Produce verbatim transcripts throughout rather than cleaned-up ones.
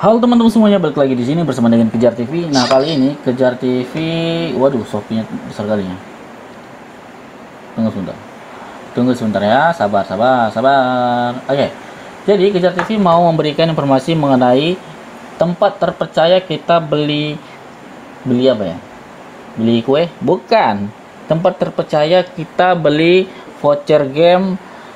Halo teman-teman semuanya, balik lagi di sini bersama dengan Kejar T V. Nah, kali ini Kejar T V, waduh, Shopee-nya besar kali ya. Tunggu sebentar. Tunggu sebentar ya, sabar, sabar, sabar. Oke. Jadi Kejar T V mau memberikan informasi mengenai tempat terpercaya kita beli beli apa ya? Beli kue? Bukan. Tempat terpercaya kita beli voucher game,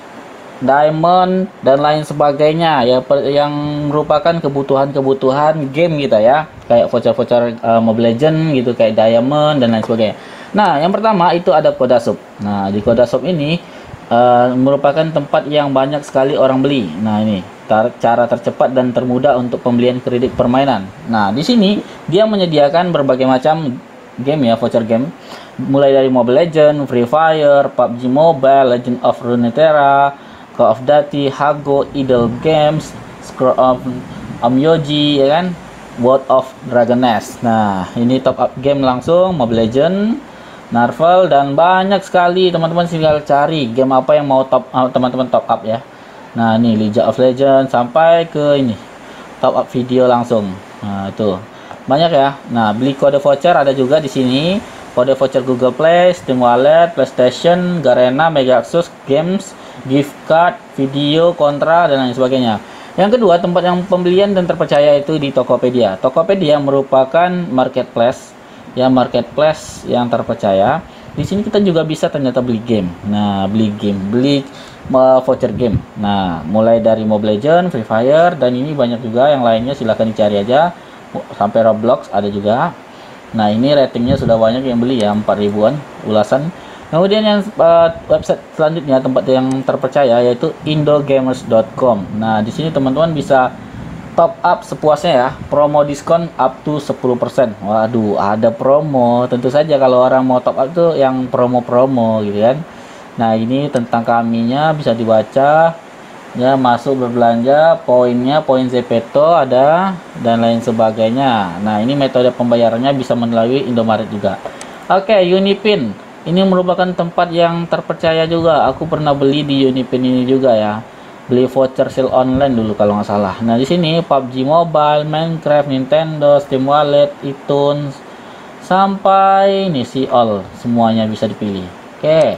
diamond dan lain sebagainya ya, yang merupakan kebutuhan-kebutuhan game kita ya, kayak voucher-voucher uh, Mobile Legends gitu, kayak diamond dan lain sebagainya. Nah, yang pertama itu ada Kodashop. Nah, di Kodashop ini uh, merupakan tempat yang banyak sekali orang beli. Nah, ini tar cara tercepat dan termudah untuk pembelian kredit permainan. Nah, di sini dia menyediakan berbagai macam game ya, voucher game, mulai dari Mobile Legends, Free Fire, P U B G Mobile, Legend of Runeterra, Call of Duty, Hago, Idle Games, Scroll of Amyoji, ya kan, World of Dragon Nest. Nah, ini top up game langsung, Mobile Legends, Marvel, dan banyak sekali. Teman-teman tinggal cari game apa yang mau top teman-teman top up ya. Nah, ini League of Legends sampai ke ini top up video langsung. Nah, itu banyak ya. Nah, beli kode voucher ada juga di sini. Kode voucher Google Play, Steam Wallet, PlayStation, Garena, Megaxus Games, gift card, video, kontra, dan lain sebagainya. Yang kedua, tempat yang pembelian dan terpercaya itu di Tokopedia. Tokopedia merupakan marketplace, ya, marketplace yang terpercaya. Di sini kita juga bisa ternyata beli game. Nah, beli game, beli uh, voucher game. Nah, mulai dari Mobile Legends, Free Fire, dan ini banyak juga yang lainnya. Silahkan dicari aja. Sampai Roblox ada juga. Nah, ini ratingnya sudah banyak yang beli ya, empat ribuan ulasan. Kemudian yang uh, website selanjutnya, tempat yang terpercaya, yaitu indogamers dot com. Nah, di sini teman-teman bisa top up sepuasnya ya, promo diskon up to sepuluh persen. Waduh, ada promo. Tentu saja kalau orang mau top up tuh yang promo-promo gitu kan. Nah, ini tentang kaminya bisa dibaca ya, masuk berbelanja, poinnya, poin Zepeto ada, dan lain sebagainya. Nah, ini metode pembayarannya bisa melalui Indomaret juga. Oke, Unipin. Ini merupakan tempat yang terpercaya juga. Aku pernah beli di Unipin ini juga ya. Beli voucher sale online dulu kalau nggak salah. Nah, di sini P U B G Mobile, Minecraft, Nintendo, Steam Wallet, iTunes, sampai ini si all, semuanya bisa dipilih. Oke.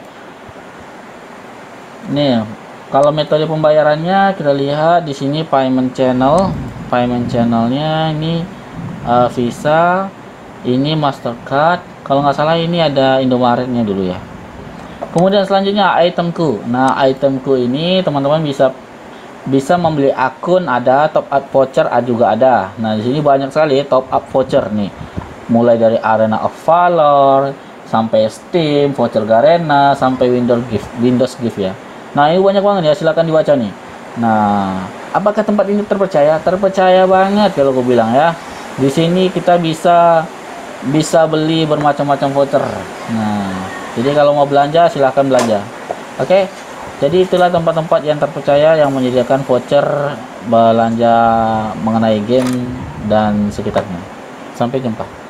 Nih, kalau metode pembayarannya kita lihat di sini payment channel, payment channelnya ini uh, Visa, ini Mastercard. Kalau nggak salah ini ada Indomaretnya dulu ya. Kemudian selanjutnya itemku. Nah, itemku ini teman-teman bisa bisa membeli akun, ada top up voucher juga ada. Nah, di sini banyak sekali top up voucher nih. Mulai dari Arena of Valor sampai Steam, voucher Garena, sampai Windows Gift, Windows Gift ya. Nah, ini banyak banget ya, silahkan dibaca nih. Nah, apakah tempat ini terpercaya? Terpercaya banget kalau aku bilang ya. Di sini kita bisa bisa beli bermacam-macam voucher. Nah, jadi kalau mau belanja silahkan belanja. Oke, jadi itulah tempat-tempat yang terpercaya yang menyediakan voucher belanja mengenai game dan sekitarnya. Sampai jumpa.